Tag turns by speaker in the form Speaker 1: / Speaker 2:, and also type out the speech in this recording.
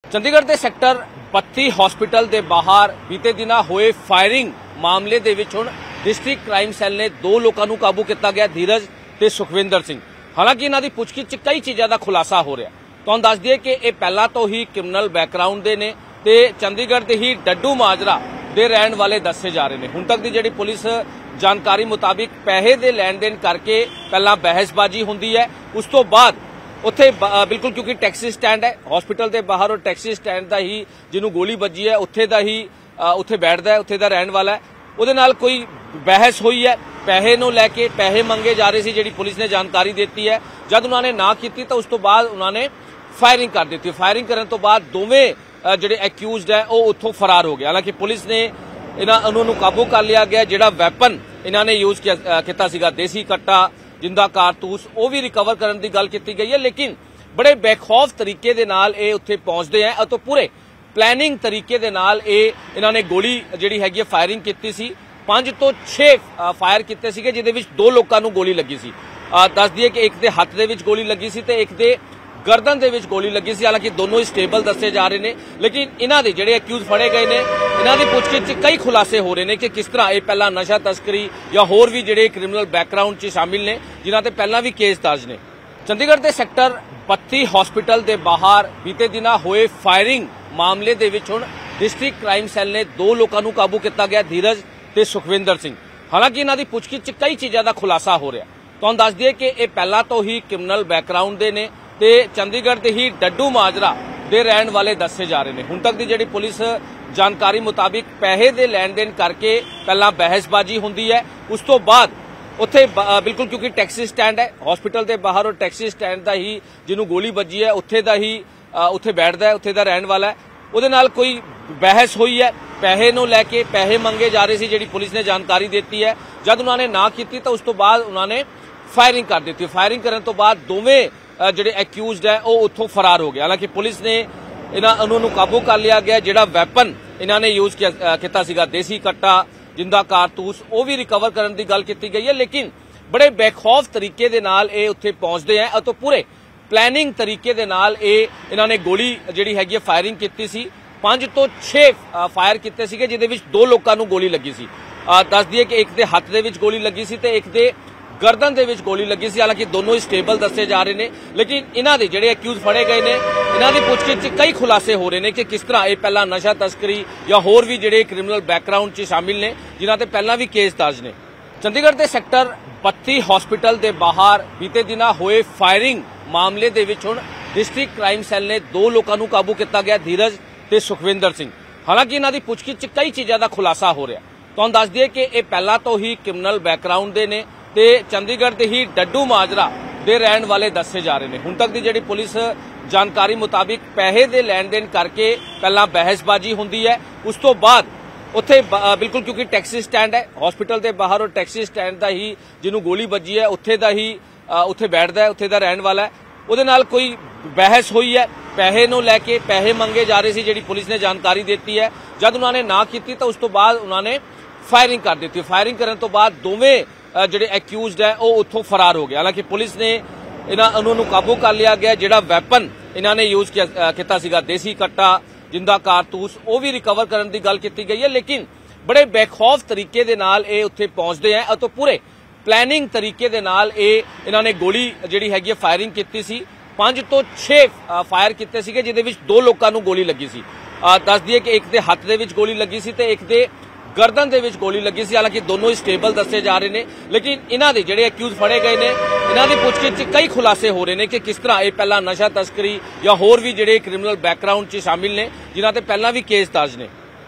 Speaker 1: ਚੰਡੀਗੜ੍ਹ ਦੇ sector 32 hospital ਦੇ ਬਾਹਰ ਬੀਤੇ ਦਿਨਾਂ ਹੋਏ ਫਾਇਰਿੰਗ ਮਾਮਲੇ ਦੇ ਵਿੱਚ ਹੁਣ ਡਿਸਟ੍ਰਿਕਟ ਕ੍ਰਾਈਮ ਸੈੱਲ ਨੇ ਦੋ ਲੋਕਾਂ ਨੂੰ ਕਾਬੂ ਕੀਤਾ ਗਿਆ, ਧੀਰਜ ਤੇ ਸੁਖਵਿੰਦਰ ਸਿੰਘ। ਹਾਲਾਂਕਿ ਇਹਨਾਂ ਦੀ ਪੁੱਛਗਿੱਛ 'ਚ ਕਈ ਚੀਜ਼ਾਂ ਦਾ ਖੁਲਾਸਾ ਹੋ ਰਿਹਾ। ਤੁਹਾਨੂੰ ਦੱਸ ਦਈਏ ਕਿ ਇਹ ਪਹਿਲਾਂ ਤੋਂ ਹੀ ਕ੍ਰਿਮੀਨਲ ਬੈਕਗ੍ਰਾਉਂਡ ਦੇ ਨੇ ਤੇ ਚੰਡੀਗੜ੍ਹ ਦੇ ਹੀ ਡੱਡੂ ਮਾਜਰਾ ਦੇ ਰਹਿਣ ਵਾਲੇ ਦੱਸੇ ਜਾ ਰਹੇ ਨੇ। ਹੁਣ ਤੱਕ ਦੀ ਜਿਹੜੀ ਪੁਲਿਸ ਜਾਣਕਾਰੀ ਮੁਤਾबिक ਪੈਸੇ ਦੇ ਲੈਣ ਦੇਣ ਕਰਕੇ ਪਹਿਲਾਂ ਬਹਿਸਬਾਜ਼ੀ ਹੁੰਦੀ ਹੈ, ਉਸ ਤੋਂ ਬਾਅਦ ਉੱਥੇ ਬਿਲਕੁਲ ਕਿਉਂਕਿ ਟੈਕਸੀ ਸਟੈਂਡ ਹੈ ਹਸਪੀਟਲ ਦੇ ਬਾਹਰ, ਉਹ ਟੈਕਸੀ ਸਟੈਂਡ ਦਾ ਹੀ ਜਿਹਨੂੰ ਗੋਲੀ ਵੱਜੀ ਹੈ ਉੱਥੇ ਦਾ ਹੀ ਉੱਥੇ ਬੈਠਦਾ ਹੈ, ਉੱਥੇ ਦਾ ਰਹਿਣ ਵਾਲਾ ਹੈ। ਉਹਦੇ ਨਾਲ ਕੋਈ ਬਹਿਸ ਹੋਈ ਹੈ, ਪੈਸੇ ਨੂੰ ਲੈ ਕੇ ਪੈਸੇ ਮੰਗੇ ਜਾ ਰਹੇ ਸੀ, ਜਿਹੜੀ ਪੁਲਿਸ ਨੇ ਜਾਣਕਾਰੀ ਦਿੱਤੀ ਹੈ। ਜਦ ਉਹਨਾਂ ਨੇ ਨਾ ਕੀਤੀ ਤਾਂ ਉਸ ਤੋਂ ਬਾਅਦ ਉਹਨਾਂ ਨੇ ਫਾਇਰਿੰਗ ਕਰ ਦਿੱਤੀ। ਫਾਇਰਿੰਗ ਕਰਨ ਤੋਂ ਬਾਅਦ ਦੋਵੇਂ ਜਿਹੜੇ ਐਕਿਊਜ਼ਡ ਹੈ ਉਹ ਉੱਥੋਂ ਫਰਾਰ ਹੋ ਗਏ। ਹਾਲਾਂਕਿ ਪੁਲਿਸ ਨੇ ਇਹਨਾਂ ਨੂੰ ਕਾਬੂ ਕਰ ਲਿਆ ਗਿਆ। ਜਿਹੜਾ ਵੈਪਨ ਇਹਨਾਂ ਨੇ ਯੂਜ਼ ਕੀਤਾ ਸੀਗਾ, ਦੇਸੀ ਕੱਟਾ, ਜਿੰਦਾ ਕਾਰਤੂਸ, ਉਹ ਵੀ ਰਿਕਵਰ ਕਰਨ ਦੀ ਗੱਲ ਕੀਤੀ ਗਈ ਹੈ। ਲੇਕਿਨ ਬੜੇ ਬੇਖੌਫ ਤਰੀਕੇ ਦੇ ਨਾਲ ਇਹ ਉੱਥੇ ਪਹੁੰਚਦੇ ਆ ਅਤੇ ਪੂਰੇ ਪਲੈਨਿੰਗ ਤਰੀਕੇ ਦੇ ਨਾਲ ਇਹਨਾਂ ਨੇ ਗੋਲੀ ਜਿਹੜੀ ਹੈਗੀ ਫਾਇਰਿੰਗ ਕੀਤੀ ਸੀ। 5 ਤੋਂ 6 ਫਾਇਰ ਕੀਤੇ ਸੀਗੇ, ਜਿਹਦੇ ਵਿੱਚ 2 ਲੋਕਾਂ ਨੂੰ ਗੋਲੀ ਲੱਗੀ ਸੀ। ਦੱਸ ਦਈਏ ਕਿ ਇੱਕ ਦੇ ਹੱਥ ਦੇ ਵਿੱਚ ਗੋਲੀ ਲੱਗੀ ਸੀ ਤੇ ਇੱਕ ਦੇ ਗਰਦਨ ਦੇ ਵਿੱਚ ਗੋਲੀ ਲੱਗੀ ਸੀ। ਹਾਲਾਂਕਿ ਦੋਨੋਂ ਹੀ ਸਟੇਬਲ ਦੱਸੇ ਜਾ ਰਹੇ ਨੇ। ਲੇਕਿਨ ਇਹਨਾਂ ਦੇ ਜਿਹੜੇ ਅਕਿਊਜ਼ ਫੜੇ ਗਏ ਨੇ, ਇਹਨਾਂ ਦੀ ਪੁੱਛਗਿੱਛ 'ਚ ਕਈ ਖੁਲਾਸੇ ਹੋ ਰਹੇ ਨੇ ਕਿ ਕਿਸ ਤਰ੍ਹਾਂ ਇਹ ਪਹਿਲਾਂ ਨਸ਼ਾ ਤਸਕਰੀ ਜਾਂ ਹੋਰ ਵੀ ਜਿਹੜੇ ਕ੍ਰਿਮੀਨਲ ਬੈਕਗ੍ਰਾਉਂਡ 'ਚ ਸ਼ਾਮਿਲ ਨੇ, ਜਿਨ੍ਹਾਂ ਤੇ ਪਹਿਲਾਂ ਵੀ ਕੇਸ ਦਰਜ ਨੇ। ਚੰਡੀਗੜ੍ਹ ਦੇ ਸੈਕਟਰ 32 ਹਸਪੀਟਲ ਦੇ ਬਾਹਰ ਬੀਤੇ ਦਿਨਾਂ ਹੋਏ ਫਾਇਰਿੰਗ ਮਾਮਲੇ ਦੇ ਵਿੱਚ ਹੁਣ ਡਿਸਟ੍ਰਿਕਟ ਕ੍ਰਾਈਮ ਸੈੱਲ ਨੇ 2 ਲੋਕਾਂ ਨੂੰ ਕਾਬੂ ਕੀਤਾ ਗਿਆ, ਧੀਰਜ ਤੇ ਸੁਖਵਿੰਦਰ ਸਿੰਘ। ਹਾਲਾਂਕਿ ਇਹਨਾਂ ਦੀ ਪੁੱਛਗਿੱਛ 'ਚ ਕਈ ਚੀਜ਼ਾਂ ਦਾ ਖੁਲਾਸਾ ਹੋ ਰਿਹਾ। ਤੁਹਾਨੂੰ ਦੱਸ ਦਈਏ ਕਿ ਇਹ ਪਹਿਲਾਂ ਤੋਂ ਹੀ ਕ੍ਰਿਮੀਨਲ ਬੈਕਗ੍ਰਾਉਂਡ ਦੇ ਨੇ ਤੇ ਚੰਡੀਗੜ੍ਹ ਦੇ ਹੀ ਡੱਡੂ ਮਾਜਰਾ ਦੇ ਰਹਿਣ ਵਾਲੇ ਦੱਸੇ ਜਾ ਰਹੇ ਨੇ। ਹੁਣ ਤੱਕ ਦੀ ਜਿਹੜੀ ਪੁਲਿਸ ਜਾਣਕਾਰੀ ਮੁਤਾबिक ਪੈਸੇ ਦੇ ਲੈਣ ਦੇਣ ਕਰਕੇ ਪਹਿਲਾਂ ਬਹਿਸਬਾਜ਼ੀ ਹੁੰਦੀ ਹੈ, ਉਸ ਤੋਂ ਬਾਅਦ ਉੱਥੇ ਬਿਲਕੁਲ ਕਿਉਂਕਿ ਟੈਕਸੀ ਸਟੈਂਡ ਹੈ ਹਸਪੀਟਲ ਦੇ ਬਾਹਰ, ਉਹ ਟੈਕਸੀ ਸਟੈਂਡ ਦਾ ਹੀ ਜਿਹਨੂੰ ਗੋਲੀ ਵੱਜੀ ਹੈ ਉੱਥੇ ਦਾ ਹੀ ਉੱਥੇ ਬੈਠਦਾ ਹੈ, ਉੱਥੇ ਦਾ ਰਹਿਣ ਵਾਲਾ ਹੈ। ਉਹਦੇ ਨਾਲ ਕੋਈ ਬਹਿਸ ਹੋਈ ਹੈ, ਪੈਸੇ ਨੂੰ ਲੈ ਕੇ ਪੈਸੇ ਮੰਗੇ ਜਾ ਰਹੇ ਸੀ, ਜਿਹੜੀ ਪੁਲਿਸ ਨੇ ਜਾਣਕਾਰੀ ਦਿੱਤੀ ਹੈ। ਜਦ ਉਹਨਾਂ ਨੇ ਨਾ ਕੀਤੀ ਤਾਂ ਉਸ ਤੋਂ ਬਾਅਦ ਉਹਨਾਂ ਨੇ ਫਾਇਰਿੰਗ ਕਰ ਦਿੱਤੀ। ਫਾਇਰਿੰਗ ਕਰਨ ਤੋਂ ਬਾਅਦ ਦੋਵੇਂ ਜਿਹੜੇ ਐਕਿਊਜ਼ਡ ਹੈ ਉਹ ਉੱਥੋਂ ਫਰਾਰ ਹੋ ਗਏ। ਹਾਲਾਂਕਿ ਪੁਲਿਸ ਨੇ ਇਹਨਾਂ ਨੂੰ ਕਾਬੂ ਕਰ ਲਿਆ ਗਿਆ। ਜਿਹੜਾ ਵੈਪਨ ਇਹਨਾਂ ਨੇ ਯੂਜ਼ ਕੀਤਾ ਸੀਗਾ, ਦੇਸੀ ਕੱਟਾ, ਜਿੰਦਾ ਕਾਰਤੂਸ, ਉਹ ਵੀ ਰਿਕਵਰ ਕਰਨ ਦੀ ਗੱਲ ਕੀਤੀ ਗਈ ਹੈ। ਲੇਕਿਨ ਬੜੇ ਬੇਖੌਫ ਤਰੀਕੇ ਦੇ ਨਾਲ ਇਹ ਉੱਥੇ ਪਹੁੰਚਦੇ ਆ ਅਤੇ ਪੂਰੇ ਪਲੈਨਿੰਗ ਤਰੀਕੇ ਦੇ ਨਾਲ ਇਹਨਾਂ ਨੇ ਗੋਲੀ ਜਿਹੜੀ ਹੈਗੀ ਫਾਇਰਿੰਗ ਕੀਤੀ ਸੀ। 5 ਤੋਂ 6 ਫਾਇਰ ਕੀਤੇ ਸੀਗੇ, ਜਿਹਦੇ ਵਿੱਚ 2 ਲੋਕਾਂ ਨੂੰ ਗੋਲੀ ਲੱਗੀ ਸੀ। ਦੱਸ ਦਈਏ ਕਿ ਇੱਕ ਦੇ ਹੱਥ ਦੇ ਵਿੱਚ ਗੋਲੀ ਲੱਗੀ ਸੀ ਤੇ ਇੱਕ ਦੇ ਗਰਦਨ ਦੇ ਵਿੱਚ ਗੋਲੀ ਲੱਗੀ ਸੀ। ਹਾਲਾਂਕਿ ਦੋਨੋਂ ਹੀ ਸਟੇਬਲ ਦੱਸੇ ਜਾ ਰਹੇ ਨੇ। ਲੇਕਿਨ ਇਹਨਾਂ ਦੇ ਜਿਹੜੇ ਅਕਿਊਜ਼ ਫੜੇ ਗਏ ਨੇ, ਇਹਨਾਂ ਦੀ ਪੁੱਛਗਿੱਛ 'ਚ ਕਈ ਖੁਲਾਸੇ ਹੋ ਰਹੇ ਨੇ ਕਿ ਕਿਸ ਤਰ੍ਹਾਂ ਇਹ ਪਹਿਲਾਂ ਨਸ਼ਾ ਤਸਕਰੀ ਜਾਂ ਹੋਰ ਵੀ ਜਿਹੜੇ ਕ੍ਰਿਮੀਨਲ ਬੈਕਗ੍ਰਾਉਂਡ 'ਚ ਸ਼ਾਮਿਲ ਨੇ, ਜਿਨ੍ਹਾਂ ਤੇ ਪਹਿਲਾਂ ਵੀ ਕੇਸ ਦਰਜ ਨੇ। ਚੰਡੀਗੜ੍ਹ ਦੇ ਸੈਕਟਰ 32 ਹਸਪੀਟਲ ਦੇ ਬਾਹਰ ਬੀਤੇ ਦਿਨਾਂ ਹੋਏ ਫਾਇਰਿੰਗ ਮਾਮਲੇ ਦੇ ਵਿੱਚ ਹੁਣ ਡਿਸਟ੍ਰਿਕਟ ਕ੍ਰਾਈਮ ਸੈੱਲ ਨੇ 2 ਲੋਕਾਂ ਨੂੰ ਕਾਬੂ ਕੀਤਾ ਗਿਆ, ਧੀਰਜ ਤੇ ਸੁਖਵਿੰਦਰ ਸਿੰਘ। ਹਾਲਾਂਕਿ ਇਹਨਾਂ ਦੀ ਪੁੱਛਗਿੱਛ 'ਚ ਕਈ ਚੀਜ਼ਾਂ ਦਾ ਖੁਲਾਸਾ ਹੋ ਰਿਹਾ। ਤੁਹਾਨੂੰ ਦੱਸ ਦਈਏ ਕਿ ਇਹ ਪਹਿਲਾਂ ਤੋਂ ਹੀ ਕ੍ਰਿਮੀਨਲ ਬੈਕਗ੍ਰਾਉਂਡ ਦੇ ਨੇ ਤੇ ਚੰਡੀਗੜ੍ਹ ਦੇ ਹੀ ਡੱਡੂ ਮਾਜਰਾ ਦੇ ਰਹਿਣ ਵਾਲੇ ਦੱਸੇ ਜਾ ਰਹੇ ਨੇ। ਹੁਣ ਤੱਕ ਦੀ ਜਿਹੜੀ ਪੁਲਿਸ ਜਾਣਕਾਰੀ ਮੁਤਾबिक ਪੈਸੇ ਦੇ ਲੈਣ ਦੇਣ ਕਰਕੇ ਪਹਿਲਾਂ ਬਹਿਸਬਾਜ਼ੀ ਹੁੰਦੀ ਹੈ, ਉਸ ਤੋਂ ਬਾਅਦ ਉੱਥੇ ਬਿਲਕੁਲ ਕਿਉਂਕਿ ਟੈਕਸੀ ਸਟੈਂਡ ਹੈ ਹਸਪੀਟਲ ਦੇ ਬਾਹਰ, ਉਹ ਟੈਕਸੀ ਸਟੈਂਡ ਦਾ ਹੀ ਜਿਹਨੂੰ ਗੋਲੀ ਵੱਜੀ ਹੈ ਉੱਥੇ ਦਾ ਹੀ ਉੱਥੇ ਬੈਠਦਾ ਹੈ, ਉੱਥੇ ਦਾ ਰਹਿਣ ਵਾਲਾ ਹੈ। ਉਹਦੇ ਨਾਲ ਕੋਈ ਬਹਿਸ ਹੋਈ ਹੈ, ਪੈਸੇ ਨੂੰ ਲੈ ਕੇ ਪੈਸੇ ਮੰਗੇ ਜਾ ਰਹੇ ਸੀ, ਜਿਹੜੀ ਪੁਲਿਸ ਨੇ ਜਾਣਕਾਰੀ ਦਿੱਤੀ ਹੈ। ਜਦ ਉਹਨਾਂ ਨੇ ਨਾ ਕੀਤੀ ਤਾਂ ਉਸ ਤੋਂ ਬਾਅਦ ਉਹਨਾਂ ਨੇ ਫਾਇਰਿੰਗ ਕਰ ਦਿੱਤੀ। ਫਾਇਰਿੰਗ ਕਰਨ ਤੋਂ ਬਾਅਦ ਦੋਵੇਂ ਜਿਹੜੇ ਐਕਿਊਜ਼ਡ ਹੈ ਉਹ ਉੱਥੋਂ ਫਰਾਰ ਹੋ ਗਏ। ਹਾਲਾਂਕਿ ਪੁਲਿਸ ਨੇ ਇਹਨਾਂ ਨੂੰ ਕਾਬੂ ਕਰ ਲਿਆ ਗਿਆ। ਜਿਹੜਾ ਵੈਪਨ ਇਹਨਾਂ ਨੇ ਯੂਜ਼ ਕੀਤਾ ਸੀਗਾ, ਦੇਸੀ ਕੱਟਾ, ਜਿੰਦਾ ਕਾਰਤੂਸ, ਉਹ ਵੀ ਰਿਕਵਰ ਕਰਨ ਦੀ ਗੱਲ ਕੀਤੀ ਗਈ ਹੈ। ਲੇਕਿਨ ਬੜੇ ਬੇਖੌਫ ਤਰੀਕੇ ਦੇ ਨਾਲ ਇਹ ਉੱਥੇ ਪਹੁੰਚਦੇ ਆ ਅਤੇ ਪੂਰੇ ਪਲੈਨਿੰਗ ਤਰੀਕੇ ਦੇ ਨਾਲ ਇਹਨਾਂ ਨੇ ਗੋਲੀ ਜਿਹੜੀ ਹੈਗੀ ਫਾਇਰਿੰਗ ਕੀਤੀ ਸੀ। 5 ਤੋਂ 6 ਫਾਇਰ ਕੀਤੇ ਸੀਗੇ, ਜਿਹਦੇ ਵਿੱਚ 2 ਲੋਕਾਂ ਨੂੰ ਗੋਲੀ ਲੱਗੀ ਸੀ। ਦੱਸ ਦਈਏ ਕਿ ਇੱਕ ਦੇ ਹੱਥ ਦੇ ਵਿੱਚ ਗੋਲੀ ਲੱਗੀ ਸੀ ਤੇ ਇੱਕ ਦੇ ਗਰਦਨ ਦੇ ਵਿੱਚ ਗੋਲੀ ਲੱਗੀ ਸੀ। ਹਾਲਾਂਕਿ ਦੋਨੋਂ ਹੀ ਸਟੇਬਲ ਦੱਸੇ ਜਾ ਰਹੇ ਨੇ। ਲੇਕਿਨ ਇਹਨਾਂ ਦੇ ਜਿਹੜੇ ਅਕਿਊਜ਼ ਫੜੇ ਗਏ ਨੇ, ਇਹਨਾਂ ਦੀ ਪੁੱਛਗਿੱਛ 'ਚ ਕਈ ਖੁਲਾਸੇ ਹੋ ਰਹੇ ਨੇ ਕਿ ਕਿਸ ਤਰ੍ਹਾਂ ਇਹ ਪਹਿਲਾਂ ਨਸ਼ਾ ਤਸਕਰੀ ਜਾਂ ਹੋਰ ਵੀ ਜਿਹੜੇ ਕ੍ਰਿਮੀਨਲ ਬੈਕਗ੍ਰਾਉਂਡ 'ਚ ਸ਼ਾਮਿਲ ਨੇ, ਜਿਨ੍ਹਾਂ ਤੇ ਪਹਿਲਾਂ ਵੀ ਕੇਸ ਦਰਜ ਨੇ।